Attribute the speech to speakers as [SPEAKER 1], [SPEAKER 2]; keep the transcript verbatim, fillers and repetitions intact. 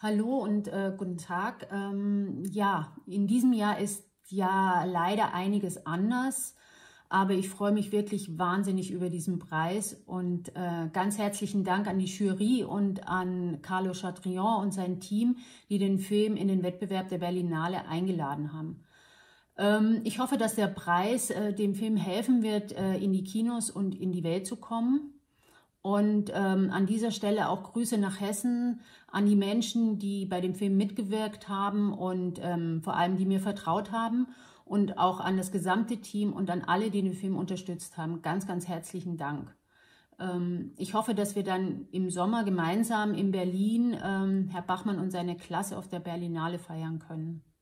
[SPEAKER 1] Hallo und äh, guten Tag. Ähm, ja, in diesem Jahr ist ja leider einiges anders, aber ich freue mich wirklich wahnsinnig über diesen Preis und äh, ganz herzlichen Dank an die Jury und an Carlo Chatrion und sein Team, die den Film in den Wettbewerb der Berlinale eingeladen haben. Ähm, ich hoffe, dass der Preis äh, dem Film helfen wird, äh, in die Kinos und in die Welt zu kommen. Und ähm, an dieser Stelle auch Grüße nach Hessen an die Menschen, die bei dem Film mitgewirkt haben und ähm, vor allem, die mir vertraut haben, und auch an das gesamte Team und an alle, die den Film unterstützt haben. Ganz, ganz herzlichen Dank. Ähm, ich hoffe, dass wir dann im Sommer gemeinsam in Berlin ähm, Herr Bachmann und seine Klasse auf der Berlinale feiern können.